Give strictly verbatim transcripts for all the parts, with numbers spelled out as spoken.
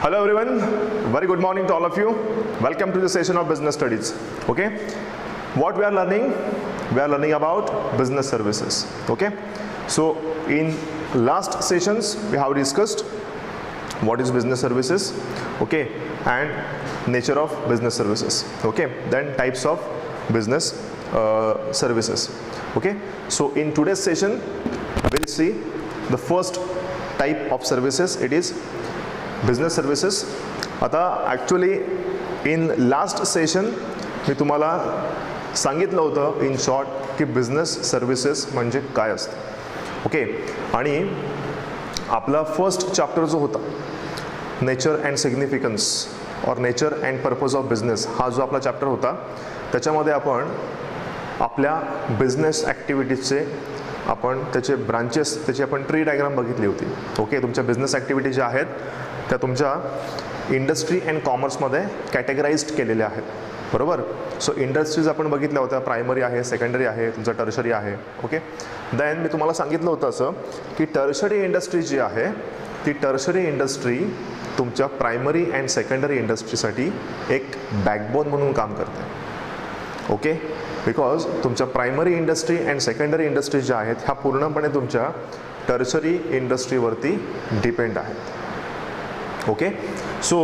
Hello everyone, very good morning to all of you. Welcome to the session of business studies. Okay, what we are learning? We are learning about business services. Okay, so in last sessions we have discussed what is business services, okay, and nature of business services, okay, then types of business uh, services. Okay, so in today's session we'll see the first type of services. It is business services. आता actually in last session मी तुम्हाला सांगितलं होतं in short की business services म्हणजे काय असतं. Okay, आणि आपला फर्स्ट चॅप्टर जो होता नेचर अँड सिग्निफिकन्स और nature and purpose of business, हा जो आपला चॅप्टर होता त्याच्यामध्ये आपण आपल्या बिझनेस ॲक्टिव्हिटीजचे आपण त्याचे ब्रांचेस, त्याची आपण ट्री डायग्राम बघितली होती. ओके, तुमच्या बिझनेस ॲक्टिव्हिटी ज्या आहेत त्या तुमच्या इंडस्ट्री अँड कॉमर्समध्ये कॅटेगराइज्ड केलेल्या आहेत, बरोबर. सो इंडस्ट्रीज आपण बघितल्या होत्या, प्रायमरी आहे, सेकंडरी आहे, तुमचं टर्शरी आहे. ओके, देन मी तुम्हाला सांगितलं होतं असं की टर्शरी इंडस्ट्री जी आहे ती टर्शरी इंडस्ट्री तुमच्या प्रायमरी अँड सेकंडरी इंडस्ट्रीसाठी एक बॅकबोन म्हणून काम करते. ओके, बिकॉज तुमच्या primary industry and secondary industry ज्या आहेत ह्या पूर्णपणे तुमच्या टर्शरी इंडस्ट्रीवरती डिपेंड आहेत. ओके, सो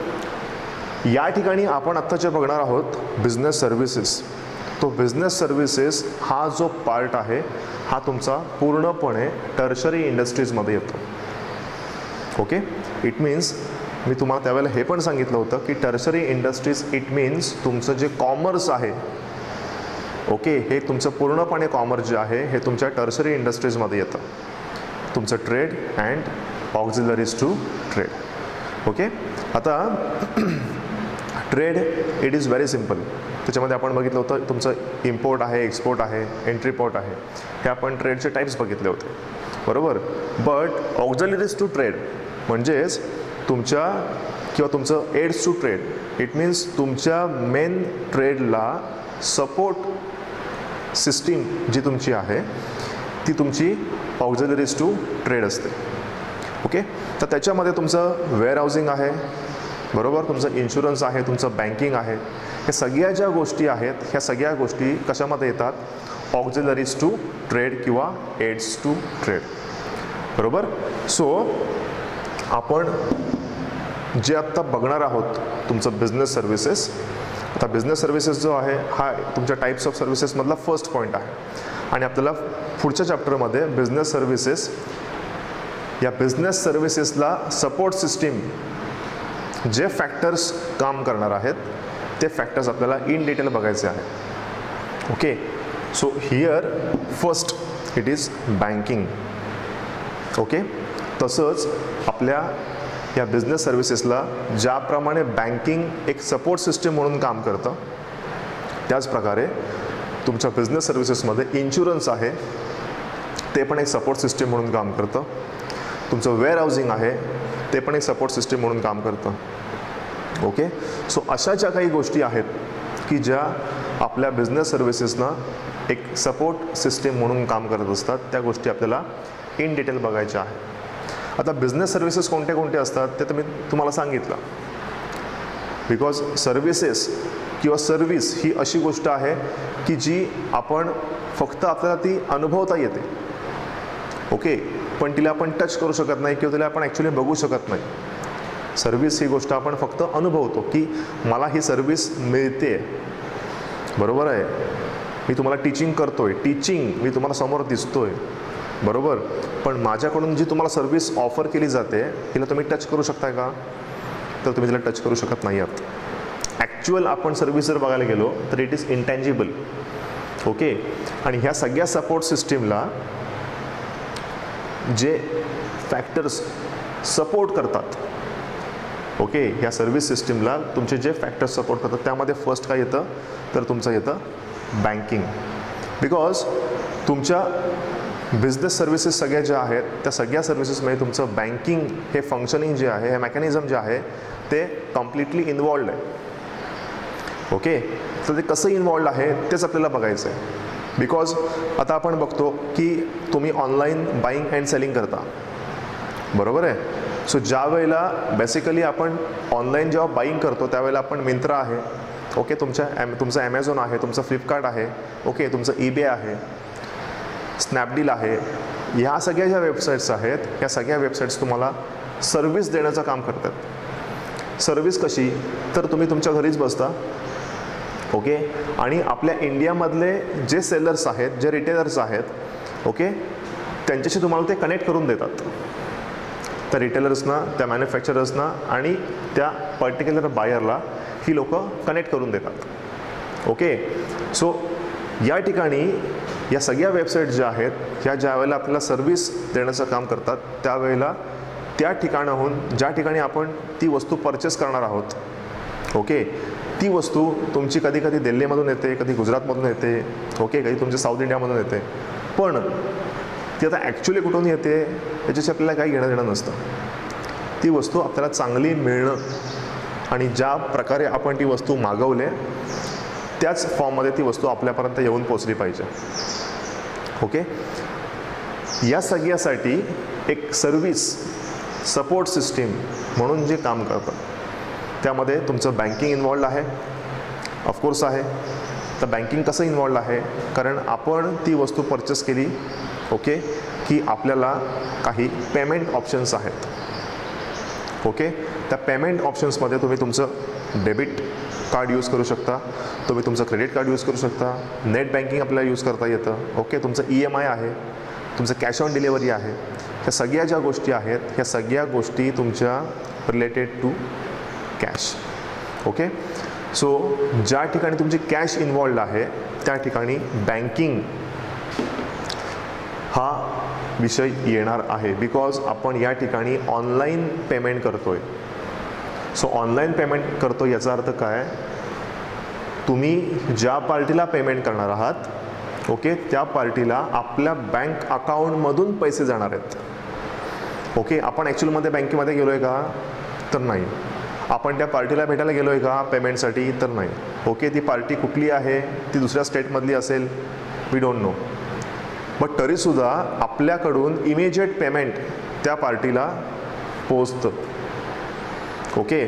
या ठिकाणी आपण आत्ता जे बघणार आहोत बिझनेस सर्व्हिसेस, तो बिझनेस सर्व्हिसेस हा जो पार्ट आहे हा तुमचा पूर्णपणे टर्शरी इंडस्ट्रीजमध्ये येतो. ओके, इट मीन्स मी तुम्हाला त्यावेळेला हे पण सांगितलं होतं की टर्शरी इंडस्ट्रीज इट मीन्स तुमचं जे कॉमर्स आहे, ओके, हे तुमचं पूर्णपणे कॉमर्स जे आहे हे तुमच्या टर्शरी इंडस्ट्रीजमध्ये येतं. तुमचं trade and auxiliaries to trade. Okay, आता trade it is very simple. त्याच्यामध्ये आपण बघितलं होतं तुमचं इम्पोर्ट आहे, एक्सपोर्ट आहे, एंट्री पोर्ट आहे, हे आपण ट्रेडचे टाईप्स बघितले होते, बरोबर. बट ऑक्झिलरीज टू ट्रेड म्हणजेच तुमच्या किंवा तुमचं aids to trade, it means तुमच्या मेन ट्रेडला सपोर्ट सिस्टीम जी तुमची आहे ती तुमची ऑक्झिलरीज टू ट्रेड असते. ओके, तर त्याच्यामध्ये तुमचं वेअरहाऊसिंग आहे, बरोबर, तुमचं इन्शुरन्स आहे, तुमचं बँकिंग आहे, हे सगळ्या ज्या गोष्टी आहेत ह्या सगळ्या गोष्टी कशामध्ये येतात, ऑक्झिलरीज टू ट्रेड किंवा एड्स टू ट्रेड, बरोबर. सो आपण जे आत्ता बघणार आहोत तुमचं बिझनेस सर्व्हिसेस, आता बिझनेस सर्व्हिसेस जो आहे हा तुमच्या टाईप्स ऑफ सर्व्हिसेसमधला फर्स्ट पॉईंट आहे. आणि आपल्याला पुढच्या चॅप्टरमध्ये बिझनेस सर्व्हिसेस, या बिझनेस सर्व्हिसेसला सपोर्ट सिस्टीम जे फॅक्टर्स काम करणार आहेत ते फॅक्टर्स आपल्याला इन डिटेल बघायचे आहेत. Okay, so here first it is banking. Okay, तसंच आपल्या या बिझनेस सर्व्हिसेसला ज्याप्रमाणे बँकिंग एक सपोर्ट सिस्टीम म्हणून काम करतं त्याचप्रकारे तुमच्या बिझनेस सर्व्हिसेसमध्ये इन्शुरन्स आहे ते पण एक सपोर्ट सिस्टीम म्हणून काम करतं. तुमचं वेअरहाऊसिंग आहे ते पण एक सपोर्ट सिस्टीम म्हणून काम करतं. ओके, सो अशा ज्या काही गोष्टी आहेत की ज्या आपल्या बिझनेस सर्व्हिसेसना एक सपोर्ट सिस्टीम म्हणून काम करत असतात त्या गोष्टी आपल्याला इन डिटेल बघायच्या आहेत. आता बिझनेस सर्व्हिसेस कोणते कोणते असतात ते तर मी तुम्हाला सांगितलं, बिकॉज सर्व्हिसेस किंवा सर्व्हिस ही अशी गोष्ट आहे की जी आपण फक्त आपल्याला ती अनुभवता येते. ओके, पण तिला आपण टच करू शकत नाही किंवा तिला आपण ॲक्च्युली बघू शकत नाही. सर्व्हिस ही गोष्ट आपण फक्त अनुभवतो की मला ही सर्व्हिस मिळते, बरोबर आहे. मी तुम्हाला टीचिंग करतोय, टीचिंग मी तुम्हाला समोर दिसतोय, बरोबर, पण माझ्याकडून जी तुम्हाला सर्व्हिस ऑफर केली जाते तिला तुम्ही टच करू शकताय का, तर तुम्ही तिला टच करू शकत नाही आहात. ॲक्च्युअल आपण सर्व्हिस जर बघायला गेलो तर इट इज इंटँजिबल. ओके, आणि ह्या सगळ्या सपोर्ट सिस्टीमला जे फॅक्टर्स सपोर्ट करतात, ओके, ह्या सर्व्हिस सिस्टीमला तुमचे जे फॅक्टर्स सपोर्ट करतात त्यामध्ये फर्स्ट काय येतं तर तुमचं येतं बँकिंग. बिकॉज तुमच्या बिझनेस सर्व्हिसेस सगळ्या ज्या आहेत त्या सगळ्या सर्व्हिसेसमध्ये तुमचं बँकिंग हे फंक्शनिंग जे आहे, हे मेकॅनिझम जे आहे ते कम्प्लिटली इन्वॉल्ड आहे. ओके, तर ते कसं इन्वॉल्ड आहे तेच आपल्याला बघायचं आहे. बिकॉज आता आपण बघतो की तुम्ही ऑनलाईन बाईंग अँड सेलिंग करता, बरोबर आहे. सो ज्या वेळेला बेसिकली आपण ऑनलाईन जेव्हा बाईंग करतो त्यावेळेला आपण मिंत्रा आहे, ओके, तुमच्या ॲम तुमचं ॲमेझॉन आहे, तुमचं फ्लिपकार्ट आहे, ओके, तुमचं ईबे आहे, स्नॅपडील आहे, ह्या सगळ्या ज्या वेबसाईट्स आहेत ह्या सगळ्या वेबसाईट्स तुम्हाला सर्व्हिस देण्याचं काम करतात. सर्व्हिस कशी, तर तुम्ही तुमच्या घरीच बसता, ओके, आणि आपल्या इंडियामधले जे सेलर्स आहेत, जे रिटेलर्स आहेत, ओके, त्यांच्याशी तुम्हाला ते कनेक्ट करून देतात. त्या रिटेलर्सना, त्या मॅन्युफॅक्चरर्सना आणि त्या पर्टिक्युलर बायरला ही लोक कनेक्ट करून देतात. ओके, सो या ठिकाणी या सगळ्या वेबसाईट ज्या आहेत ह्या ज्या वेळेला आपल्याला सर्व्हिस देण्याचं काम करतात त्यावेळेला त्या ठिकाणाहून ज्या ठिकाणी आपण ती वस्तू परचेस करणार आहोत, ओके, ती वस्तू तुमची कधी कधी दिल्लीमधून येते, कधी गुजरातमधून येते, ओके, कधी तुमच्या साऊथ इंडियामधून येते, पण ती आता ॲक्च्युली कुठून येते याच्याशी आपल्याला काही घेणं देणं नसतं. ती वस्तू आपल्याला चांगली मिळणं आणि ज्या प्रकारे आपण ती वस्तू मागवले त्याच फॉर्ममध्ये ती वस्तू आपल्यापर्यंत येऊन पोचली पाहिजे. ओके, या सगळ्यासाठी एक सर्व्हिस सपोर्ट सिस्टीम म्हणून जे काम करतं त्यामध्ये तुमचं बँकिंग इन्वॉल्ड आहे, ऑफकोर्स आहे. तर बँकिंग कसं इन्वॉल्ड आहे, कारण आपण ती वस्तू परचेस केली, ओके, की आपल्याला काही पेमेंट ऑप्शन्स आहेत. ओके, त्या पेमेंट ऑप्शन्समध्ये तुम्ही तुमचं डेबिट कार्ड यूज करू शकता, तुम्ही तुमचं क्रेडिट कार्ड यूज करू शकता, नेट बँकिंग आपल्याला यूज करता येतं, ओके, तुमचं ई एम आय आहे, तुमचं कॅश ऑन डिलिव्हरी आहे. ह्या सगळ्या ज्या गोष्टी आहेत ह्या सगळ्या गोष्टी तुमच्या related to cash. Okay, so ज्या ठिकाणी तुमची कॅश इन्वॉल्ड आहे त्या ठिकाणी बँकिंग हा विषय येणार आहे, बिकॉज आपण या ठिकाणी ऑनलाईन पेमेंट करतोय. सो ऑनलाईन पेमेंट करतो याचा अर्थ काय, तुम्ही ज्या पार्टीला पेमेंट करणार आहात, ओके, त्या पार्टीला आपल्या बँक अकाउंटमधून पैसे जाणार आहेत. ओके, आपण ॲक्च्युअलमध्ये बँकेमध्ये गेलो आहे का, तर नाही. आपण त्या पार्टीला भेटायला गेलो आहे का पेमेंटसाठी, तर नाही. ओके, ती पार्टी कुठली आहे, ती दुसऱ्या स्टेटमधली असेल, वी डोंट नो, बट तरीसुद्धा आपल्याकडून इमिजिएट पेमेंट त्या पार्टीला पोचतं. ओके,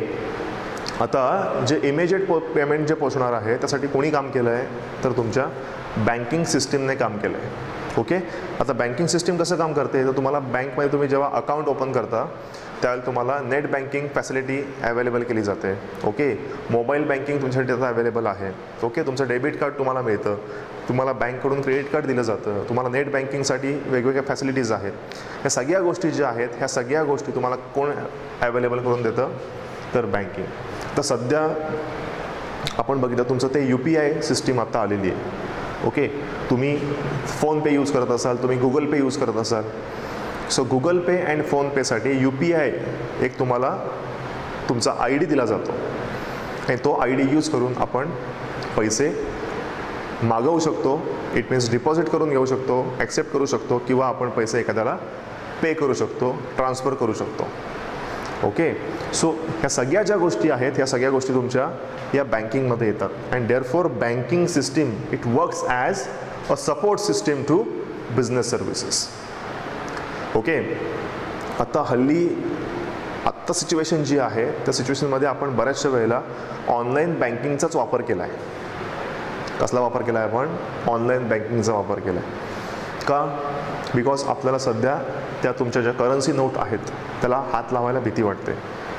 आता जे इमिजिएट पो पेमेंट जे पोचणार आहे त्यासाठी कोणी काम केलं आहे, तर तुमच्या बँकिंग सिस्टीमने काम केलं आहे. ओके, आता बँकिंग सिस्टीम कसं काम करते, तर तुम्हाला बँकमध्ये तुम्ही जेव्हा अकाउंट ओपन करता त्यावेळेला तुम्हाला नेट बँकिंग फॅसिलिटी अवेलेबल केली जाते. ओके, मोबाईल बँकिंग तुमच्यासाठी आता अवेलेबल आहे. ओके, तुमचं डेबिट कार्ड तुम्हाला मिळतं, तुम्हाला बँककडून क्रेडिट कार्ड दिलं जातं, तुम्हाला नेट बँकिंगसाठी वेगवेगळ्या फॅसिलिटीज आहेत. ह्या सगळ्या गोष्टी ज्या आहेत ह्या सगळ्या गोष्टी तुम्हाला कोण अवेलेबल करून देतं, तर बँकिंग. तर सध्या आपण बघितलं तुमचं ते यू पी आय सिस्टीम आता आलेली आहे. ओके, तुम्ही फोनपे यूज करत असाल, तुम्ही गुगल पे यूज करत असाल. सो गुगल पे अँड फोनपेसाठी यू पी आय एक तुम्हाला तुमचा आय डी दिला जातो आणि तो आय डी यूज करून आपण पैसे मागवू शकतो. इट मीन्स डिपॉझिट करून घेऊ शकतो, ॲक्सेप्ट करू शकतो, किंवा आपण पैसे एखाद्याला पे करू शकतो, ट्रान्सफर करू शकतो. ओके, सो ह्या सगळ्या ज्या गोष्टी आहेत ह्या सगळ्या गोष्टी तुमच्या या बँकिंगमध्ये येतात. And therefore banking system it works as a support system to business services. Okay, आता हल्ली आत्ता सिच्युएशन जी आहे त्या सिच्युएशनमध्ये आपण बऱ्याचशा वेळेला ऑनलाईन बँकिंगचाच वापर केला आहे. कसला वापर केला आहे, आपण ऑनलाईन बँकिंगचा वापर केला आहे. का, बिकॉज आपल्याला सध्या त्या तुमच्या ज्या करन्सी नोट आहेत त्याला हात लावायला भीती वाटते,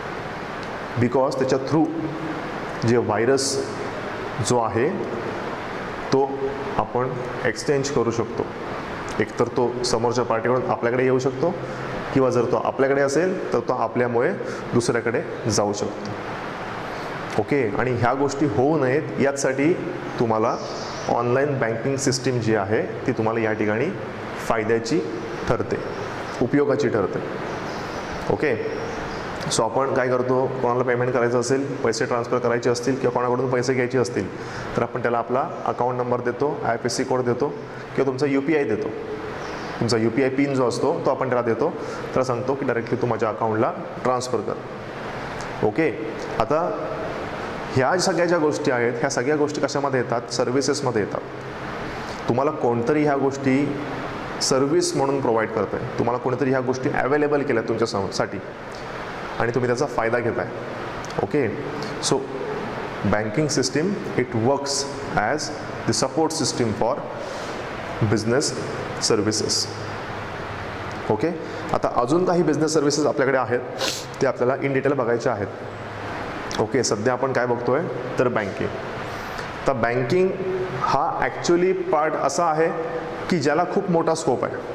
बिकॉज त्याच्या थ्रू जे व्हायरस जो आहे तो आपण एक्सचेंज करू शकतो. एकतर तो समोरच्या पार्टीकडून आपल्याकडे येऊ शकतो, किंवा जर तो आपल्याकडे असेल तर तो आपल्यामुळे दुसऱ्याकडे जाऊ शकतो. ओके, आणि ह्या गोष्टी होऊ नयेत यासाठी तुम्हाला ऑनलाईन बँकिंग सिस्टीम जी आहे ती तुम्हाला या ठिकाणी फायद्याची ठरते, उपयोगाची ठरते. ओके, सो आपण काय करतो, कोणाला पेमेंट करायचं असेल, पैसे ट्रान्सफर करायचे असतील किंवा कोणाकडून पैसे घ्यायचे असतील तर आपण त्याला आपला अकाउंट नंबर देतो, I F S C code देतो, किंवा तुमचा यू पी आय देतो. तुमचा यू पी आय पिन जो असतो तो आपण त्याला देतो, त्याला सांगतो की डायरेक्टली तू माझ्या अकाउंटला ट्रान्सफर कर. ओके, आता ह्या सगळ्या ज्या गोष्टी आहेत ह्या सगळ्या गोष्टी कशामध्ये येतात, सर्व्हिसेसमध्ये येतात. तुम्हाला कोणतरी ह्या गोष्टी सर्व्हिस म्हणून प्रोव्हाइड करत आहे. तुम्हाला कोणीतरी ह्या गोष्टी अवेलेबल केल्या तुमच्यासाठी आणि तुम्ही त्याचा फायदा घेताय. Okay, so banking system it works as the support system for business services. Okay, आता अजून काही बिझनेस सर्व्हिसेस आपल्याकडे आहेत ते आपल्याला इन डिटेल बघायचे आहेत. ओके, सध्या आपण काय बघतोय तर बँकिंग. तर बँकिंग हा ॲक्च्युली पार्ट असा आहे की ज्याला खूप मोठा स्कोप आहे.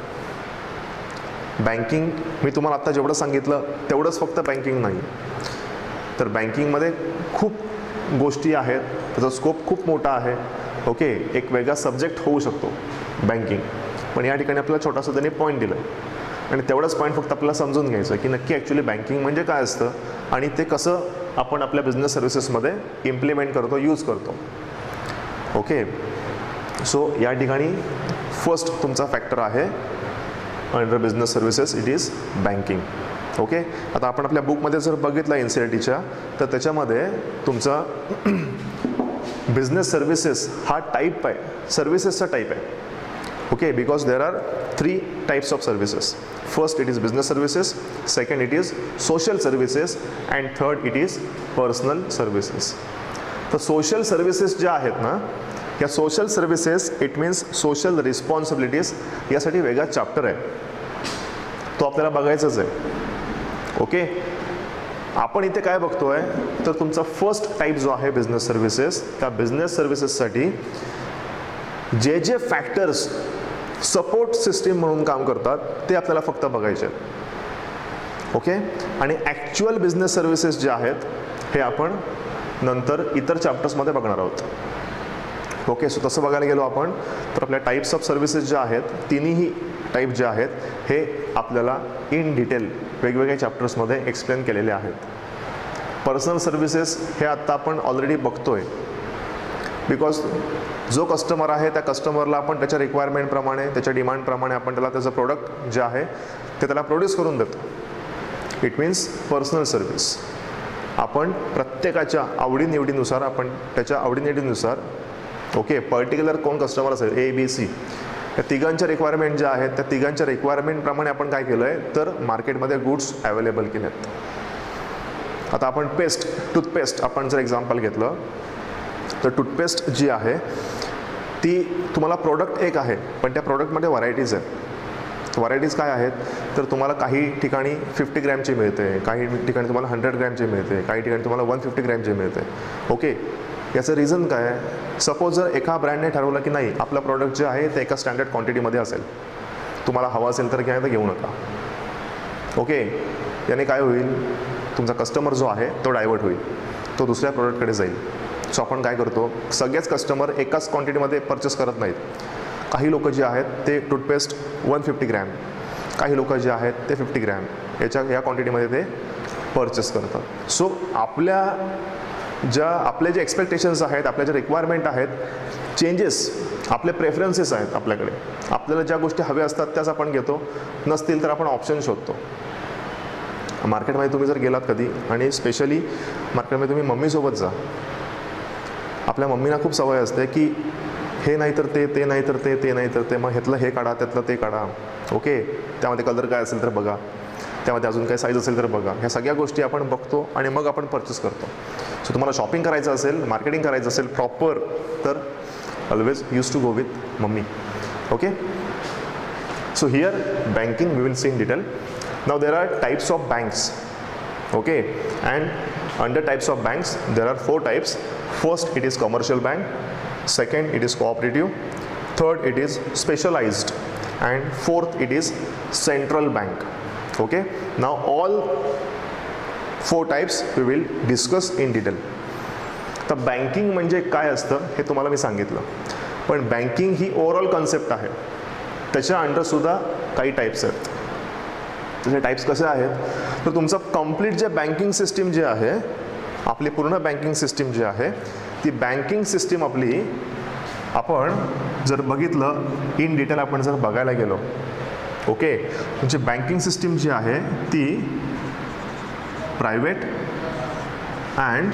बँकिंग मी तुम्हाला आत्ता जेवढं सांगितलं तेवढंच फक्त बँकिंग नाही, तर बँकिंगमध्ये खूप गोष्टी आहेत, त्याचा स्कोप खूप मोठा आहे. ओके, एक वेगळा सब्जेक्ट होऊ शकतो बँकिंग, पण या ठिकाणी आपल्याला छोटासा त्यांनी पॉईंट दिला आणि तेवढंच पॉईंट फक्त आपल्याला समजून घ्यायचं की नक्की ॲक्च्युली बँकिंग म्हणजे काय असतं आणि ते कसं आपण आपल्या बिझनेस सर्व्हिसेसमध्ये इम्प्लिमेंट करतो, यूज करतो. ओके, सो या ठिकाणी फर्स्ट तुमचा फॅक्टर आहे under business services it is banking. Okay, आता आपण आपल्या बुकमध्ये जर बघितलं एन सी आर टीच्या तर त्याच्यामध्ये तुमचा बिझनेस सर्व्हिसेस हा टाईप आहे, सर्व्हिसेसचा टाईप आहे. Okay, because there are three types of services. First it is business services, second it is social services and third it is personal services. तर social services ज्या आहेत ना, या social services it means social responsibilities, यासाठी वेगळा chapter आहे, तो आपल्याला बघायचाच आहे. ओके, आपण इथे काय बघतोय तर तुमचा फर्स्ट टाईप जो आहे बिझनेस सर्व्हिसेस, त्या बिझनेस सर्व्हिसेससाठी जे जे फॅक्टर्स सपोर्ट सिस्टीम म्हणून काम करतात ते आपल्याला फक्त बघायचे आहेत. ओके, आणि ॲक्च्युअल बिझनेस सर्व्हिसेस जे आहेत हे आपण नंतर इतर चॅप्टर्समध्ये बघणार आहोत. ओके, सो तसं बघायला गेलो आपण तर आपल्या टाईप्स ऑफ सर्व्हिसेस ज्या आहेत, तिन्ही टाईप जे आहेत हे आपल्याला इन डिटेल वेगवेगळ्या चॅप्टर्समध्ये एक्सप्लेन केलेले आहेत. पर्सनल सर्व्हिसेस हे आत्ता आपण ऑलरेडी बघतोय, बिकॉज जो कस्टमर आहे त्या कस्टमरला आपण त्याच्या रिक्वायरमेंटप्रमाणे, त्याच्या डिमांडप्रमाणे आपण त्याला त्याचं प्रोडक्ट जे आहे ते त्याला प्रोड्यूस करून देतो. It means personal service. आपण प्रत्येकाच्या आवडीनिवडीनुसार आपण त्याच्या आवडीनिवडीनुसार ओके पर्टिक्युलर कोण कस्टमर असेल ए बी सी या तिघांच्या रिक्वायरमेंट ज्या आहेत त्या तिघांच्या रिक्वायरमेंटप्रमाणे आपण काय केलं आहे तर मार्केटमध्ये गुड्स अवेलेबल केले आहेत. आता आपण पेस्ट टूथपेस्ट आपण जर एक्झाम्पल घेतलं तर टूथपेस्ट जी आहे ती तुम्हाला प्रोडक्ट एक आहे पण त्या प्रोडक्टमध्ये व्हरायटीज आहेत. व्हरायटीज काय आहेत तर तुम्हाला काही ठिकाणी फिफ्टी ग्रॅमची मिळते, काही ठिकाणी तुम्हाला हंड्रेड ग्रॅमची मिळते, काही ठिकाणी तुम्हाला वन फिफ्टी ग्रॅमची मिळते. ओके, याचं रिझन काय आहे? सपोज जर एका ब्रँडने ठरवलं की नाही आपलं प्रोडक्ट जे आहे ते एका स्टँडर्ड क्वांटिटीमध्ये असेल, तुम्हाला हवं असेल तर घ्या तर घेऊ नका. ओके, याने काय होईल तुमचा कस्टमर जो आहे तो डायवर्ट होईल, तो दुसऱ्या प्रोडक्टकडे जाईल. सो आपण काय करतो सगळेच कस्टमर एकाच क्वांटिटीमध्ये परचेस करत नाहीत. काही लोक जे आहेत ते टूथपेस्ट वन फिफ्टी ग्रॅम, काही लोक जे आहेत ते फिफ्टी ग्रॅम याच्या या क्वांटिटीमध्ये ते परचेस करतात. सो आपल्या ज्या आपले जे एक्सपेक्टेशन्स आहेत, आपल्या ज्या रिक्वायरमेंट आहेत, चेंजेस आपले प्रेफरन्सेस आहेत, आपल्याकडे आपल्याला ज्या गोष्टी हव्या असतात त्याच आपण घेतो, नसतील तर आपण ऑप्शन शोधतो. मार्केटमध्ये तुम्ही जर गेलात कधी आणि स्पेशली मार्केटमध्ये तुम्ही मम्मीसोबत जा, आपल्या मम्मीला खूप सवय असते की हे नाही तर ते, ते नाही तर ते, ते नाही तर ते, मग ह्यातलं हे काढा त्यातलं ते काढा. ओके, त्यामध्ये कलर काय असेल तर बघा, त्यामध्ये अजून काही साईज असेल तर बघा. ह्या सगळ्या गोष्टी आपण बघतो आणि मग आपण परचेस करतो. सो तुम्हाला शॉपिंग करायचं असेल, मार्केटिंग करायचं असेल प्रॉपर, तर always use to go with mummy. Okay, so here banking we will see in detail. Now there are types of banks. Okay, and under types of banks there are four types. First it is commercial bank, second it is cooperative, third it is specialized, and fourth it is central bank. Okay, now all four types we will discuss in detail. तर banking म्हणजे काय असतं हे तुम्हाला मी सांगितलं, पण banking ही overall concept आहे, त्याच्या अंडर सुद्धा काही टाईप्स आहेत. त्याचे टाईप्स कसे आहेत तर तुमचं कंप्लीट जे बँकिंग सिस्टीम जे आहे, आपली पूर्ण बँकिंग सिस्टीम जी आहे ती बँकिंग सिस्टीम आपली आपण जर बघितलं इन डिटेल, आपण जर बघायला गेलो, ओके, म्हणजे बँकिंग सिस्टीम जी आहे ती प्रायव्हेट अँड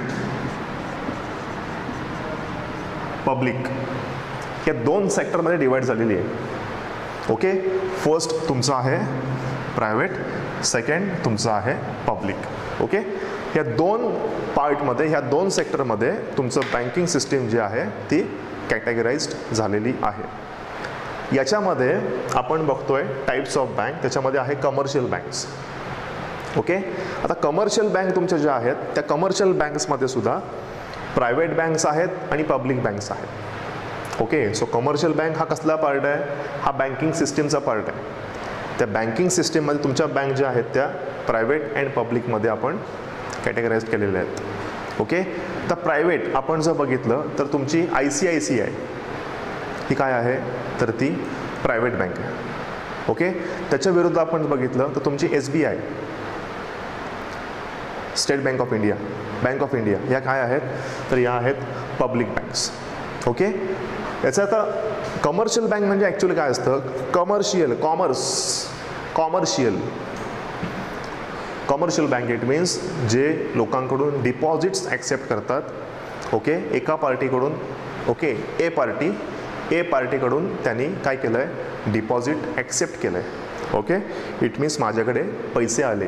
पब्लिक या दोन सेक्टरमध्ये डिवाइड झालेली आहे. ओके, फर्स्ट तुमचं आहे प्रायव्हेट, सेकंड तुमचं आहे पब्लिक. ओके, ह्या दोन पार्टमध्ये, ह्या दोन सेक्टरमध्ये तुमचं बँकिंग सिस्टीम जी आहे ती कॅटेगराइज्ड झालेली आहे. याच्यामध्ये आपण बघतोय टाइप्स ऑफ बँक, त्याच्यामध्ये आहे कमर्शियल बँक्स. ओके, आता कमर्शियल बँक तुमच्या ज्या आहेत त्या कमर्शियल बँक्समध्ये सुद्धा प्रायव्हेट बँक्स आहेत आणि पब्लिक बँक्स आहेत. ओके, सो कमर्शियल बँक हा कसला पार्ट आहे, हा बँकिंग सिस्टीमचा पार्ट आहे. त्या बँकिंग सिस्टीममध्ये तुमच्या बँक ज्या आहेत त्या प्रायव्हेट अँड पब्लिकमध्ये आपण कॅटेगराइज केलेल्या आहेत. ओके, तर प्रायव्हेट आपण जर बघितलं तर तुमची I C I C I ही काय आहे, तर ती प्रायव्हेट बँक आहे. ओके, त्याच्या विरुद्ध आपण बघितलं तर तुमची S B I, State Bank of India, Bank of India, ह्या काय आहेत, तर या आहेत पब्लिक बँक्स. ओके, याचं आता कमर्शियल बँक म्हणजे ॲक्च्युली काय असतं, commercial, commerce, commercial commercial bank it means जे लोकांकडून डिपॉझिट्स ॲक्सेप्ट करतात. ओके, एका पार्टीकडून, ओके, ए पार्टी ए पार्टीकडून त्यांनी काय केलं आहे, डिपॉझिट ॲक्सेप्ट केलं आहे. ओके, इट मीन्स माझ्याकडे पैसे आले,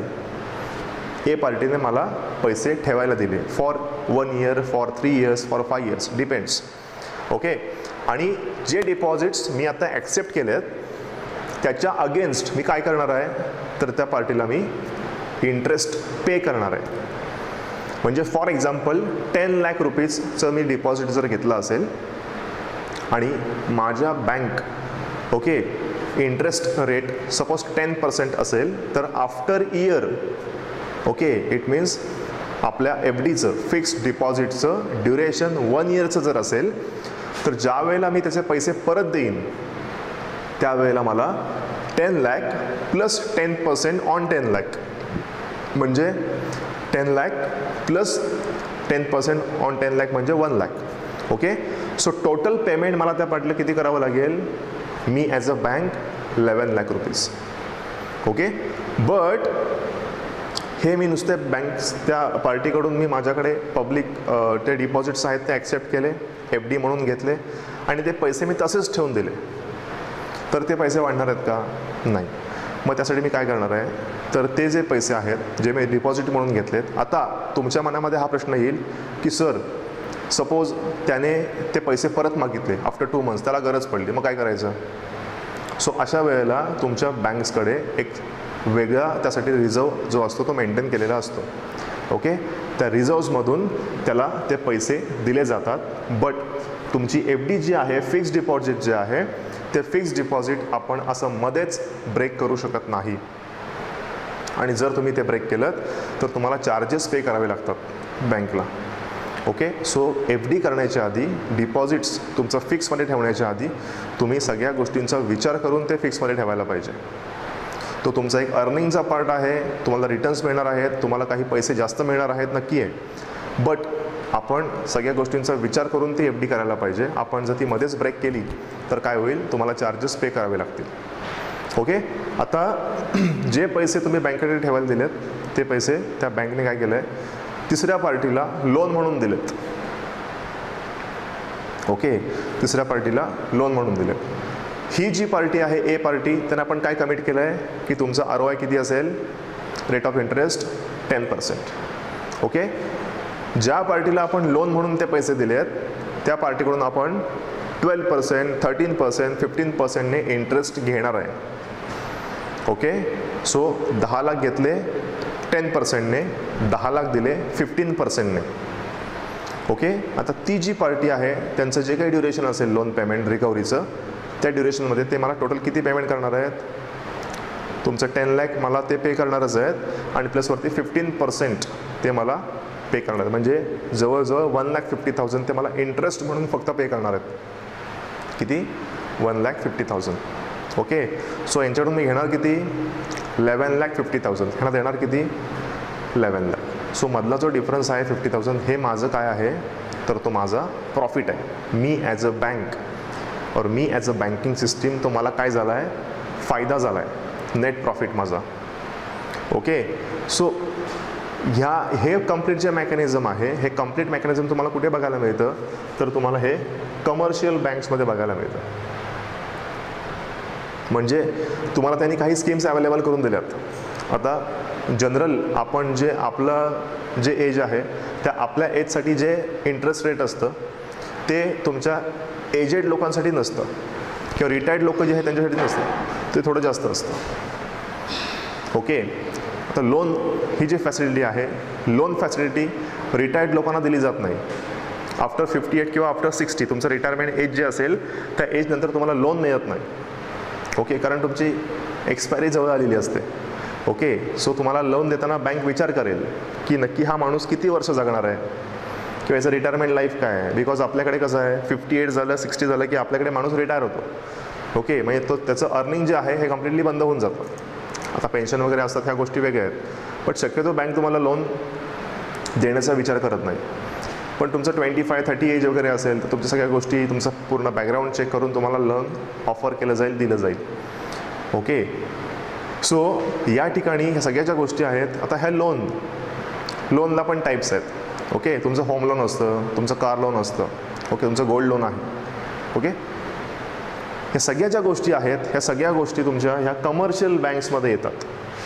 ए पार्टीने मला पैसे ठेवायला दिले for one year, for three years, for five years, depends. Okay, आणि जे डिपॉझिट्स मी आता ॲक्सेप्ट केले आहेत त्याच्या अगेन्स्ट मी काय करणार आहे, तर त्या पार्टीला मी इंटरेस्ट पे करणार आहे. म्हणजे फॉर एक्झाम्पल टेन लाख रुपीजचं मी डिपॉझिट जर घेतलं असेल आणि माझ्या bank, okay, interest rate suppose ten percent असेल, तर after year, okay, it means आपल्या एफ डीचं फिक्स्ड डिपॉझिटचं ड्युरेशन वन इयरचं जर असेल, तर ज्या वेळेला मी त्याचे पैसे परत देईन त्यावेळेला मला ten lakh plus ten percent on ten lakh म्हणजे ten lakh plus ten percent on ten lakh म्हणजे one lakh. Okay, so total payment मला त्या पार्टीला किती करावं लागेल, मी as a bank eleven lakh rupees. Okay, but हे मी नुसते बँक्स त्या पार्टीकडून मी माझ्याकडे पब्लिक ते डिपॉझिट्स आहेत ते ॲक्सेप्ट केले, एफ डी म्हणून घेतले आणि ते पैसे मी तसेच ठेवून दिले, तर ते पैसे वाढणार आहेत का, नाही. मग त्यासाठी मी काय करणार आहे, तर ते जे पैसे आहेत जे मी डिपॉझिट म्हणून घेतलेत, आता तुमच्या मनामध्ये हा प्रश्न येईल की सर सपोज त्याने ते पैसे परत मागितले आफ्टर टू मंथ्स, त्याला गरज पडली, मग काय करायचं. सो अशा वेळेला तुमच्या बँक्सकडे एक वेगळा त्यासाठी रिझर्व जो असतो तो मेंटेन केलेला असतो. ओके, त्या रिझर्व्समधून त्याला ते पैसे दिले जातात. बट तुमची एफ डी जी आहे, फिक्स्ड डिपॉझिट जे आहे, ते फिक्स्ड डिपॉझिट आपण असं मध्येच ब्रेक करू शकत नाही. आणि जर तुम्ही ते ब्रेक केलं तर तुम्हाला चार्जेस पे करावे लागतात बँकला. ओके, सो एफ डी करण्याच्या आधी, डिपॉझिट्स तुमचं फिक्समध्ये ठेवण्याच्या आधी तुम्ही सगळ्या गोष्टींचा विचार करून ते फिक्समध्ये ठेवायला पाहिजे. तो तुमचा एक अर्निंगचा पार्ट आहे, तुम्हाला रिटर्न्स मिळणार आहेत, तुम्हाला काही पैसे जास्त मिळणार आहेत, नक्की आहे. बट आपण सगळ्या गोष्टींचा विचार करून ती एफ डी करायला पाहिजे. आपण जर ती मध्येच ब्रेक केली तर काय होईल, तुम्हाला चार्जेस पे करावे लागतील. ओके, आता जे पैसे तुम्ही बँकेकडे ठेवायला दिलेत ते पैसे त्या बँकने काय केलं आहे, तिसऱ्या पार्टीला लोन म्हणून दिलेत. ओके, तिसऱ्या पार्टीला लोन म्हणून दिले. ही जी पार्टी आहे ए पार्टी, त्यांना आपण काय कमिट केलं आहे की तुमचा आर ओ आय किती असेल, rate of interest ten percent. Okay, ज्या पार्टीला आपण लोन म्हणून ते पैसे दिले आहेत त्या पार्टीकडून आपण twelve percent, thirteen percent, fifteen पर्सेंटने इंटरेस्ट घेणार आहे. ओके, सो दहा लाख घेतले टेन पर्सेंटने, दहा लाख दिले फिफ्टीन पर्सेंटने. ओके, आता ती जी पार्टी आहे त्यांचं जे काही ड्युरेशन असेल लोन पेमेंट रिकव्हरीचं, त्या ड्युरेशनमध्ये ते मला टोटल किती पेमेंट करणार आहेत, तुमचं टेन लॅक मला ते पे करणारच आहेत आणि प्लसवरती फिफ्टीन पर्सेंट ते मला पे करणार आहेत. म्हणजे जवळजवळ वन लॅक फिफ्टी थाउजंड ते मला इंटरेस्ट म्हणून फक्त पे करणार आहेत. किती, one lakh fifty thousand. Okay, so यांच्याकडून मी घेणार किती, इलेवन लॅक फिफ्टी थाउजंड. ह्यांना देणार किती, इलेवन लॅक. सो मधला जो डिफरन्स आहे फिफ्टी थाउजंड, हे माझं काय आहे, तर तो माझा प्रॉफिट आहे. मी ॲज अ बँक और मी ॲज अ बँकिंग सिस्टीम तो मला काय झाला आहे, फायदा झाला आहे, नेट प्रॉफिट माझा. ओके, सो ह्या हे कम्प्लीट जे मेकॅनिझम आहे, हे कम्प्लीट मेकॅनिझम तुम्हाला कुठे बघायला मिळतं, तर तुम्हाला हे कमर्शियल बँक्समध्ये बघायला मिळतं. म्हणजे तुम्हाला त्यांनी काही स्कीम्स अवेलेबल करून दिल्यात. आता जनरल आपण जे आपलं जे एज आहे त्या आपल्या एजसाठी जे इंटरेस्ट रेट असतं ते तुमच्या एजेड लोकांसाठी नसतं किंवा रिटायर्ड लोक जे आहेत त्यांच्यासाठी नसतं, ते थोडं जास्त असतं. ओके, तर लोन ही जी फॅसिलिटी आहे, लोन फॅसिलिटी रिटायर्ड लोकांना दिली जात नाही. आफ्टर फिफ्टी एट किंवा आफ्टर सिक्स्टी तुमचं रिटायरमेंट एज जे असेल त्या एजनंतर तुम्हाला लोन मिळत नाही. ओके, कारण तुमची एक्सपायरी जवळ आलेली असते. ओके, सो तुम्हाला लोन देताना बँक विचार करेल की नक्की हा माणूस किती वर्ष जगणार आहे किंवा याचं रिटायरमेंट लाईफ काय आहे. बिकॉज आपल्याकडे कसं आहे, फिफ्टी एट झालं सिक्स्टी झालं की आपल्याकडे माणूस रिटायर होतो. ओके, म्हणजे तो त्याचं अर्निंग जे आहे हे कम्प्लिटली बंद होऊन जातं. आता पेन्शन वगैरे असतात, ह्या गोष्टी वेगळ्या आहेत, बट शक्यतो बँक तुम्हाला लोन देण्याचा विचार करत नाही. पण तुमचं ट्वेंटी फाय थर्टी एज वगैरे असेल तर तुमच्या सगळ्या गोष्टी, तुमचं पूर्ण बॅकग्राऊंड चेक करून तुम्हाला लोन ऑफर केलं जाईल, दिलं जाईल. ओके, सो या ठिकाणी ह्या सगळ्या ज्या गोष्टी आहेत, आता ह्या लोन लोनला पण टाईप्स आहेत. ओके, तुमचं होम लोन असतं, तुमचं कार लोन असतं. ओके, तुमचं गोल्ड लोन आहे. ओके, ह्या सगळ्या ज्या गोष्टी आहेत ह्या सगळ्या गोष्टी तुमच्या ह्या कमर्शियल बँक्समध्ये येतात.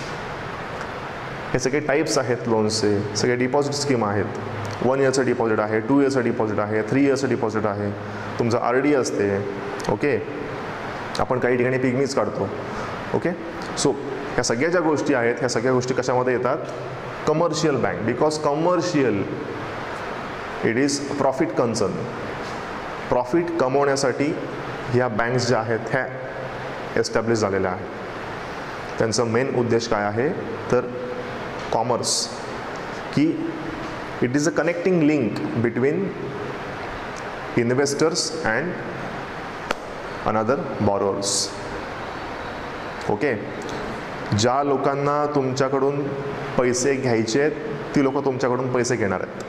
हे सगळे टाईप्स आहेत लोन्सचे, सगळे डिपॉझिट स्कीम आहेत. वन इयरचं डिपॉझिट आहे, टू इयर्सचं डिपॉझिट आहे, थ्री इयर्सचं डिपॉझिट आहे, तुमचं आर डी असते. ओके, आपण काही ठिकाणी पिगमीज काढतो. ओके, सो ह्या सगळ्या ज्या गोष्टी आहेत ह्या सगळ्या गोष्टी कशामध्ये येतात, commercial bank. Because commercial it is profit concern. Profit कमवण्यासाठी ह्या बँक्स ज्या आहेत ह्या एस्टॅब्लिश झालेल्या आहेत. त्यांचा मेन उद्देश काय आहे तर कॉमर्स, की it is a connecting link between investors and another borrowers. Okay, ज्या लोकांना तुमच्याकडून पैसे घ्यायचे आहेत ती लोक तुमच्याकडून पैसे घेणार आहेत.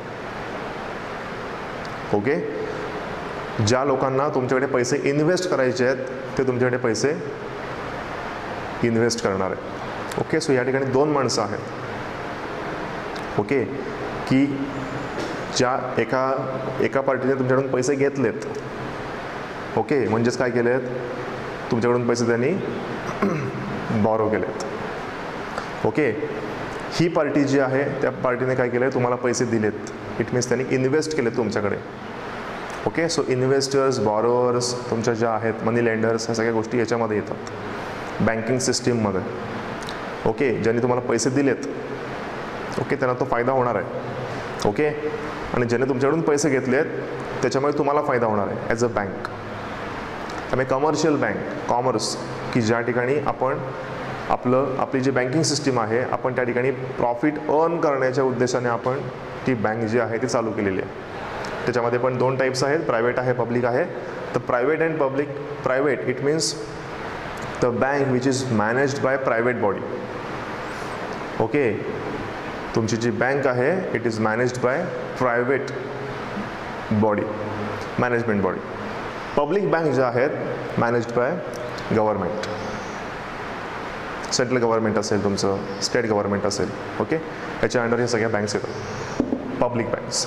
ओके, ज्या लोकांना तुमच्याकडे पैसे इन्व्हेस्ट करायचे आहेत ते तुमच्याकडे पैसे इन्व्हेस्ट करणार आहेत. ओके, सो या ठिकाणी दोन माणसं आहेत. ओके, की ज्या एका एका पार्टीने तुमच्याकडून पैसे घेतलेत. ओके, म्हणजेच काय केलेत, तुमच्याकडून पैसे त्यांनी बॉरो केलेत. ओके, ही पार्टी जी आहे त्या पार्टीने काय केलं आहे, तुम्हाला पैसे दिलेत. इट मीन्स त्यांनी इन्व्हेस्ट केलेत तुमच्याकडे. ओके, सो इन्व्हेस्टर्स, बॉरोअर्स तुमच्या ज्या आहेत, मनी लेंडर्स, ह्या सगळ्या गोष्टी याच्यामध्ये येतात बँकिंग सिस्टीममध्ये. ओके, ज्यांनी तुम्हाला पैसे दिलेत, ओके, त्यांना तो फायदा होणार आहे. ओके, आणि ज्याने तुमच्याकडून पैसे घेतलेत त्याच्यामुळे तुम्हाला फायदा होणार आहे ॲज अ बँक. त्यामुळे कमर्शियल बँक, कॉमर्स, की ज्या ठिकाणी आपण आपलं आपली जी बँकिंग सिस्टीम आहे आपण त्या ठिकाणी प्रॉफिट अर्न करण्याच्या उद्देशाने आपण ती बँक जी आहे ती चालू केलेली आहे. त्याच्यामध्ये पण दोन टाईप्स आहेत, प्रायव्हेट आहे, पब्लिक आहे. तर private and public, private it means the bank which is managed by private body. Okay, तुमची जी बँक आहे it is managed by private body, management body. Public bank ज्या आहेत managed by government, central government असेल तुमचं, state government असेल. Okay, याच्या under हे सगळ्या बँक्स येतात, पब्लिक बँक्स.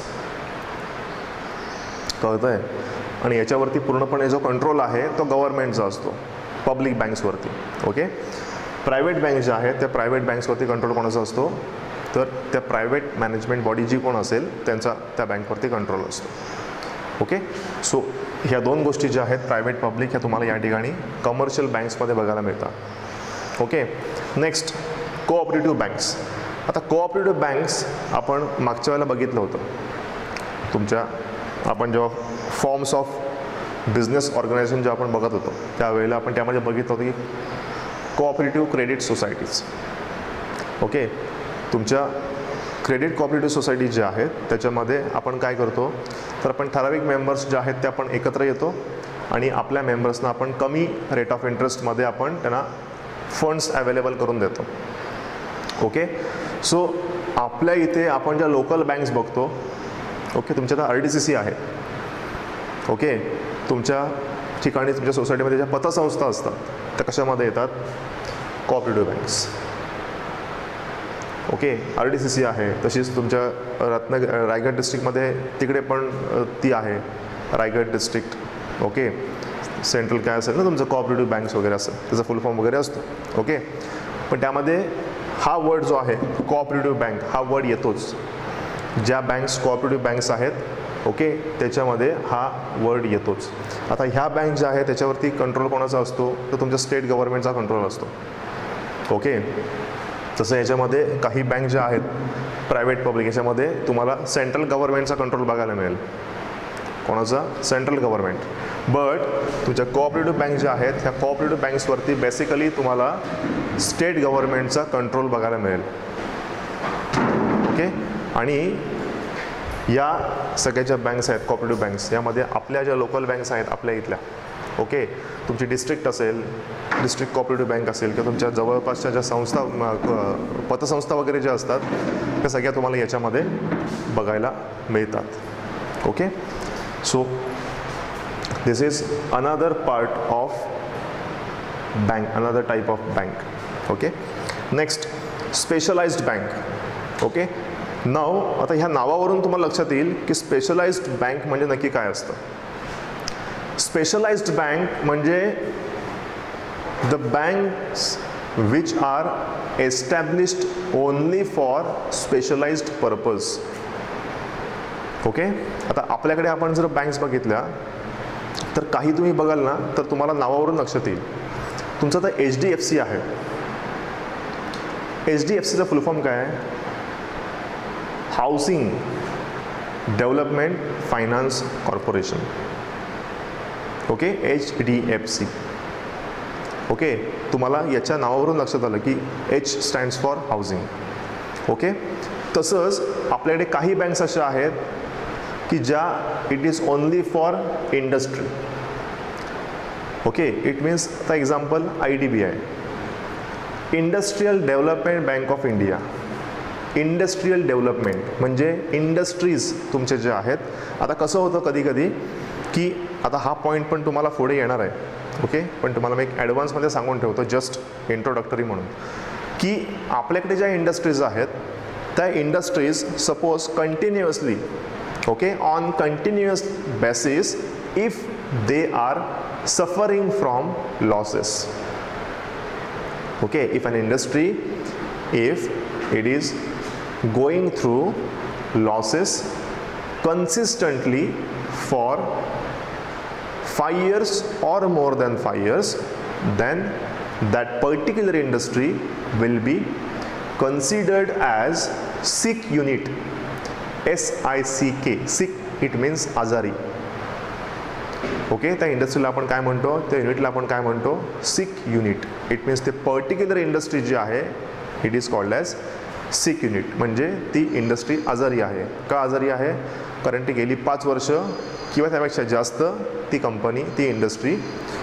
कळतं आहे, आणि याच्यावरती पूर्णपणे जो कंट्रोल आहे तो गव्हर्मेंटचा असतो पब्लिक बँक्सवरती. ओके, प्रायव्हेट बँक ज्या आहेत त्या प्रायव्हेट बँक्सवरती कंट्रोल कोणाचा असतो तर त्या प्रायव्हेट मॅनेजमेंट बॉडी जी कोण असेल त्यांचा त्या बँकवरती कंट्रोल असतो. ओके, सो ह्या दोन गोष्टी ज्या आहेत प्रायव्हेट पब्लिक ह्या तुम्हाला या ठिकाणी कमर्शियल बँक्समध्ये बघायला मिळतात. Okay, next cooperative banks. आता कोऑपरेटिव्ह बँक्स आपण मागच्या वेळेला बघितलं होतं तुमच्या, आपण जेव्हा फॉर्म्स ऑफ बिझनेस ऑर्गनायझेशन जे आपण बघत होतो त्यावेळेला आपण त्यामध्ये बघितलं होतं की कोऑपरेटिव्ह क्रेडिट सोसायटीज. ओके, तुमच्या क्रेडिट कोऑपरेटिव्ह सोसायटी ज्या आहेत त्याच्यामध्ये आपण काय करतो तर आपण ठराविक मेंबर्स जे आहेत ते आपण एकत्र येतो आणि आपल्या मेंबर्सना आपण कमी रेट ऑफ इंटरेस्टमध्ये आपण त्यांना फंड्स अवेलेबल करून देतो. ओके, सो आपल्या इथे आपण ज्या लोकल बँक्स बघतो, ओके, तुमच्या आता आर डी सी सी आहे. ओके, तुमच्या ठिकाणी तुमच्या सोसायटीमध्ये ज्या पतसंस्था असतात त्या कशामध्ये येतात, cooperative banks. Okay, R D C C आहे. तशीच तुमच्या रत्न रायगड डिस्ट्रिक्टमध्ये तिकडे पण ती आहे, रायगड डिस्ट्रिक्ट. ओके, सेंट्रल काय असेल ना तुमचं कोऑपरेटिव्ह बँक्स वगैरे असेल त्याचा फुल फॉर्म वगैरे असतो ओके. पण त्यामध्ये हा वर्ड जो आहे कोऑपरेटिव्ह बँक हा वर्ड येतोच. ज्या बँक्स कोऑपरेटिव्ह बँक्स आहेत ओके त्याच्यामध्ये हा वर्ड येतोच. आता ह्या बँक ज्या आहेत त्याच्यावरती कंट्रोल कोणाचा असतो तर तुमच्या स्टेट गव्हर्नमेंटचा कंट्रोल असतो ओके. तसं याच्यामध्ये काही बँक ज्या आहेत प्रायव्हेट पब्लिक याच्यामध्ये तुम्हाला सेंट्रल गव्हर्नमेंटचा कंट्रोल बघायला मिळेल. कोणाचा सेंट्रल गव्हर्नमेंट. बट तुमच्या कोऑपरेटिव्ह बँक ज्या आहेत ह्या कोऑपरेटिव्ह बँक्सवरती बेसिकली तुम्हाला स्टेट गव्हर्नमेंटचा कंट्रोल बघायला मिळेल ओके. आणि या सगळ्या ज्या बँक्स आहेत कोऑपरेटिव्ह बँक्स यामध्ये आपल्या ज्या लोकल बँक्स आहेत आपल्या इथल्या ओके तुमची डिस्ट्रिक्ट असेल डिस्ट्रिक्ट कोऑपरेटिव्ह बँक असेल किंवा तुमच्या जवळपासच्या ज्या संस्था पतसंस्था वगैरे ज्या असतात त्या सगळ्या तुम्हाला याच्यामध्ये बघायला मिळतात okay. So this is another part of bank another type of bank okay. Next specialized bank okay. नाव आता ह्या नावावरून तुम्हाला लक्षात येईल की स्पेशलाइज्ड बँक म्हणजे नक्की काय असतं. स्पेशलाइज्ड बँक म्हणजे the banks which are established only for specialized purpose okay. आता आपल्याकडे आपण जर बँक्स बघितल्या तर काही तुम्ही बघाल ना तर तुम्हाला नावावरून लक्षात येईल. तुमचं तर एच डी एफ सी आहे. एच डी एफ सीचा फुल फॉर्म काय आहे housing development finance corporation okay H D F C okay. तुम्हाला याच्या नावावरून लक्षात आलं की H stands for housing okay. तसंच आपल्याकडे काही बँक्स अशा आहेत की ज्या it is only for industry okay. It means आता example I D B I industrial development bank of India. Industrial development म्हणजे इंडस्ट्रीज तुमचे जे आहेत. आता कसं होतं कधी कधी की आता हा पॉईंट पण तुम्हाला पुढे येणार आहे ओके. पण तुम्हाला मी एक ॲडव्हान्समध्ये सांगून ठेवतो जस्ट इंट्रोडक्टरी म्हणून की आपल्याकडे ज्या इंडस्ट्रीज आहेत त्या industries suppose continuously okay on continuous basis if they are suffering from losses okay. If an industry if it is going through losses consistently for five years or more than five years, then that particular industry will be considered as sick unit. S I C K sick it means आजारी okay. त्या इंडस्ट्रीला आपण काय म्हणतो त्या युनिटला आपण काय म्हणतो सिक युनिट. इट मीन्स ते पर्टिक्युलर इंडस्ट्री जी आहे it is called as sick unit. म्हणजे ती इंडस्ट्री आजारी आहे. का आजारी आहे कारण ती गेली पाच वर्ष किंवा त्यापेक्षा जास्त ती कंपनी ती इंडस्ट्री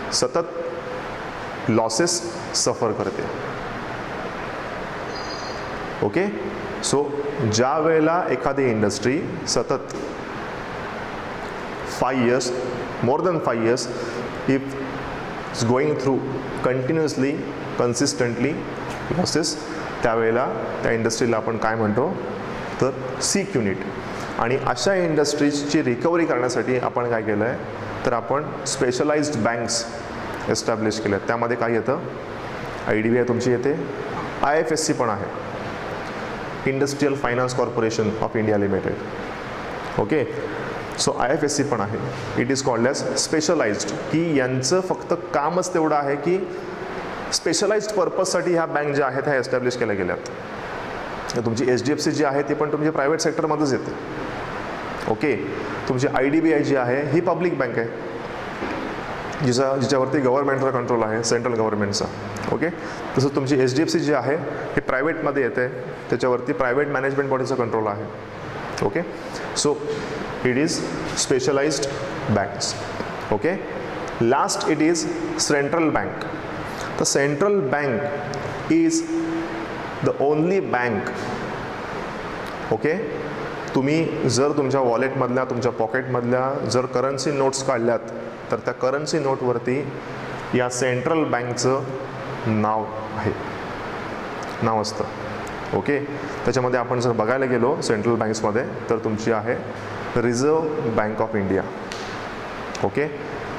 सतत लॉसेस सफर करते ओके. सो ज्या वेळेला एखादी इंडस्ट्री सतत five years more than five years if it's going through continuously consistently losses त्यावेळेला त्या इंडस्ट्रीला आपण काय म्हणतो तर सिक युनिट. आणि अशा इंडस्ट्रीजची रिकव्हरी करण्यासाठी आपण काय केलं आहे तर आपण स्पेशलाइज्ड बँक्स एस्टॅब्लिश केल्या. त्यामध्ये काय येतं आय डी बी आय तुमची येते. आय एफ एस सी पण आहे industrial finance corporation of India limited okay. So I F S C पण आहे. It is called as specialized की यांचं फक्त कामच तेवढं आहे की स्पेशलाइज्ड पर्पजसाठी ह्या बँक ज्या आहेत ह्या एस्टॅब्लिश केल्या गेल्यात. तुमची एच डी एफ सी जी आहे ती पण तुमच्या प्रायव्हेट सेक्टरमध्येच येते ओके. तुमची आय डी बी आय जी आहे ही पब्लिक बँक आहे जिचा जिच्यावरती गव्हर्नमेंटचा कंट्रोल आहे सेंट्रल गव्हर्नमेंटचा ओके. तसंच तुमची एच डी एफ सी जी आहे ही प्रायव्हेटमध्ये येते त्याच्यावरती प्रायव्हेट मॅनेजमेंट बॉडीचा कंट्रोल आहे okay. So it is specialized banks okay. Last it is central bank. The central bank is the only bank okay. तुम्ही जर तुमच्या वॉलेटमधल्या तुमच्या पॉकेटमधल्या जर करन्सी नोट्स काढल्यात तर त्या करन्सी नोटवरती या सेंट्रल बँकचं नाव आहे नाव असतं ओके. त्याच्यामध्ये आपण जर बघायला गेलो सेंट्रल बँक्समध्ये तर तुमची आहे reserve bank of India okay.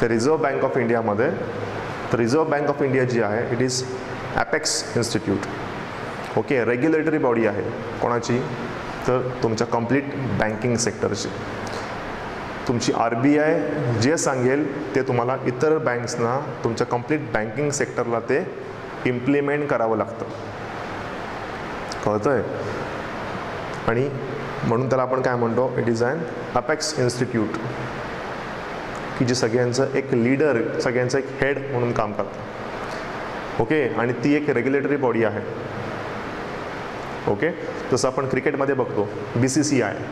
तर रिझर्व्ह बँक ऑफ इंडियामध्ये, तर रिझर्व्ह बँक ऑफ इंडिया जी आहे it is apex institute. Okay, regulatory body आहे कोणाची, तर तुमच्या कंप्लीट बँकिंग सेक्टरची. तुमची आर बी आय जे सांगेल ते तुम्हाला इतर बँक्सना तुमच्या कंप्लीट बँकिंग सेक्टरला ते इम्प्लिमेंट करावं लागतं. कळतं आहे? आणि म्हणून त्याला आपण काय म्हणतो, it is an apex institute, की जे सगळ्यांचं एक लीडर, सगळ्यांचं एक हेड म्हणून काम करतं. ओके, आणि ती एक रेग्युलेटरी बॉडी आहे. ओके, जसं आपण क्रिकेटमध्ये बघतो B C C I,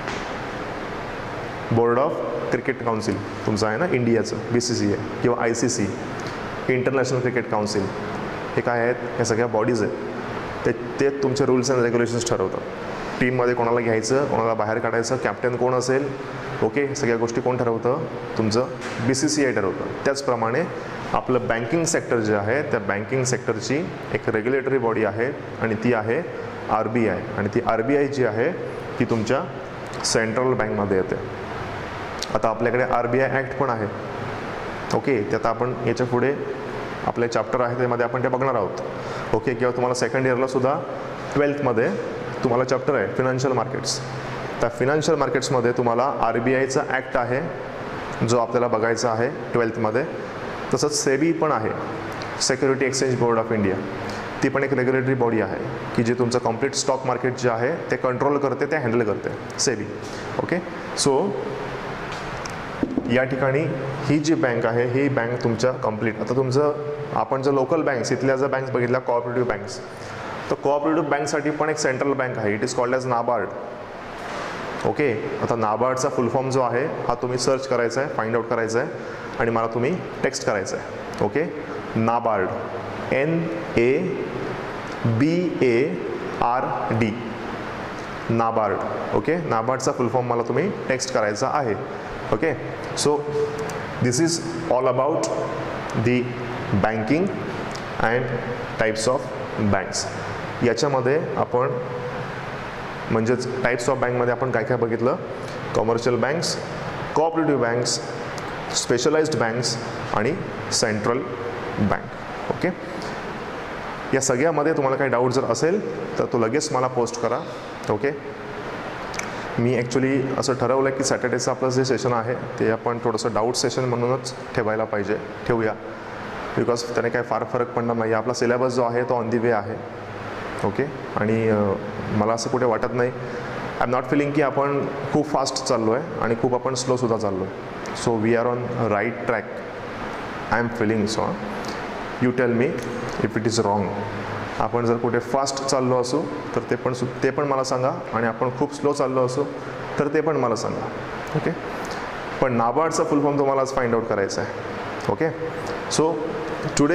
board of cricket council तुमचं आहे ना इंडियाचं, बी सी सी आय, किंवा I C C, international cricket council. हे काय आहेत, हे सगळ्या बॉडीज आहेत. ते ते तुमचे रूल्स अँड रेग्युलेशन्स ठरवतात. टीममध्ये कोणाला घ्यायचं, कोणाला बाहेर काढायचं, कॅप्टन कोण असेल, ओके, सगळ्या गोष्टी कोण ठरवतं, तुमचं बी सी सी आय ठरवतं. त्याचप्रमाणे आपलं बँकिंग सेक्टर जे आहे त्या बँकिंग सेक्टरची एक रेग्युलेटरी बॉडी आहे आणि ती आहे आर बी आय. आणि ती आर बी आय जी आहे ती तुमच्या सेंट्रल बँकमध्ये येते. आता आपल्याकडे आर बी आय ॲक्ट पण आहे. ओके, ते आता आपण याच्या पुढे आपले चॅप्टर आहे त्यामध्ये आपण ते बघणार आहोत. ओके, किंवा तुम्हाला सेकंड इयरला सुद्धा ट्वेल्थमध्ये तुम्हाला चॅप्टर आहे फिनान्शियल मार्केट्स. त्या फिनान्शियल मार्केट्समध्ये तुम्हाला आर बी आयचा ॲक्ट आहे जो आपल्याला बघायचा आहे ट्वेल्थमध्ये. तसंच सेबी पण आहे, security exchange board of India. ती पण एक रेग्युलेटरी बॉडी आहे की जी तुमचं कम्प्लीट स्टॉक मार्केट जे आहे ते कंट्रोल करते, ते हँडल करते, सेबी. ओके, सो या ठिकाणी ही जी बँक आहे ही बँक तुमच्या कंप्लीट, आता तुमचं आपण जर लोकल बँक्स इथल्या जर बँक्स बघितल्या कोऑपरेटिव्ह बँक्स, तर कोऑपरेटिव्ह बँकसाठी पण एक सेंट्रल बँक आहे, it is called as NABARD. Okay, आता नाबार्डचा फुल फॉर्म जो आहे हा तुम्ही सर्च करायचा आहे, फाइंड आउट करायचा आहे आणि मला तुम्ही टेक्स्ट करायचं आहे. Okay, NABARD, N A B A R D, NABARD. Okay, नाबार्डचा फुल फॉर्म मला तुम्ही टेक्स्ट करायचा आहे. Okay, so this is all about the banking and types of banks. याच्यामध्ये आपण म्हणजेच टाईप्स ऑफ बँकमध्ये आपण काय काय बघितलं, commercial banks, cooperative banks, specialized banks आणि सेंट्रल बँक. ओके, या सगळ्यामध्ये तुम्हाला काही डाऊट जर असेल तर तो लगेच मला पोस्ट करा. ओके, मी ॲक्च्युली असं ठरवलं की सॅटर्डेचं आपलं जे सेशन आहे ते आपण थोडंसं डाऊट सेशन म्हणूनच ठेवायला पाहिजे, ठेवूया, बिकॉज त्याने काय फार फरक पडणार नाही. आपला सिलेबस जो आहे तो ऑन दी वे आहे. ओके, आणि मला असं कुठे वाटत नाही, आय एम नॉट फिलिंग की आपण खूप फास्ट चाललो आहे आणि खूप आपण स्लोसुद्धा चाललो आहे. So we are on right track, I am feeling so. You tell me if it is wrong. आपण जर कुठे फास्ट चाललो असू तर ते पण ते पण मला सांगा, आणि आपण खूप स्लो चाललो असू तर ते पण मला सांगा. ओके, पण नाबार्डचा फुल फॉर्म तुम्हाला आज फाइंड आउट करायचा आहे. Okay, so today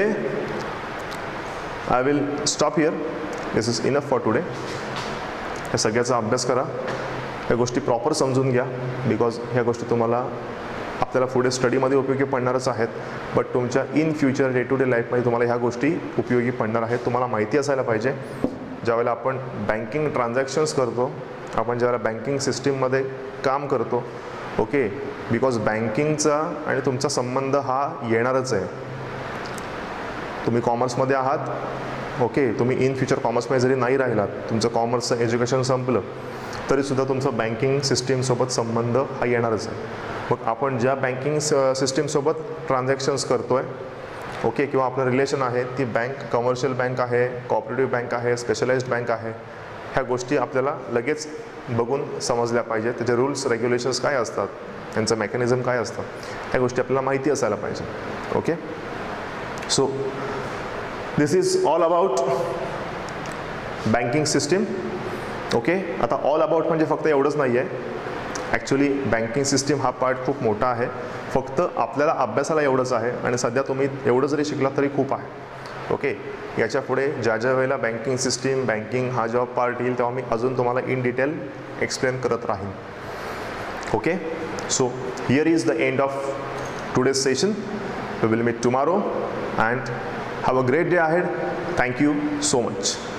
I will stop here. This is enough for today. या सगळ्याचा अभ्यास करा, या गोष्टी प्रॉपर समजून घ्या, बिकॉज ह्या गोष्टी तुम्हाला आपल्याला पुढे स्टडीमध्ये उपयोगी पडणारच आहेत, बट तुमच्या in future day to day लाईफमध्ये तुम्हाला ह्या गोष्टी उपयोगी पडणार आहेत. तुम्हाला माहिती असायला पाहिजे ज्यावेळेला आपण बँकिंग ट्रान्झॅक्शन्स करतो, आपण ज्यावेळेला बँकिंग सिस्टीममध्ये काम करतो. ओके, बिकॉज बँकिंगचा आणि तुमचा संबंध हा येणारच आहे. तुम्ही कॉमर्समध्ये आहात, ओके, तुम्ही इन फ्युचर कॉमर्समध्ये जरी नाही राहिलात, तुमचं कॉमर्सचं एज्युकेशन संपलं तरीसुद्धा तुमचा बँकिंग सिस्टीमसोबत संबंध हा येणारच आहे. मग आपण ज्या बँकिंग सिस्टीमसोबत ट्रान्झॅक्शन्स करतो आहे, ओके, किंवा आपलं रिलेशन आहे ती बँक कमर्शियल बँक आहे, कोऑपरेटिव्ह बँक आहे, स्पेशलाइज्ड बँक आहे, ह्या गोष्टी आपल्याला लगेच बघून समजल्या पाहिजे. त्याचे रूल्स रेग्युलेशन्स काय असतात, त्यांचं मेकॅनिझम काय असतं, ह्या गोष्टी आपल्याला माहिती असायला पाहिजे. Okay, so this is all about banking system. Okay, आता ऑल अबाउट म्हणजे फक्त एवढंच नाही आहे, ॲक्च्युली बँकिंग सिस्टीम हा पार्ट खूप मोठा आहे. फक्त आपल्याला अभ्यासाला एवढंच आहे आणि सध्या तुम्ही एवढं जरी शिकला तरी खूप आहे. ओके, याच्या पुढे ज्या ज्या वेळेला बँकिंग सिस्टीम, बँकिंग हा जेव्हा पार्ट येईल तेव्हा मी अजून तुम्हाला इन डिटेल एक्सप्लेन करत राहीन. Okay, so here is the end of today's session. We will meet tomorrow and have a great day ahead. Thank you so much.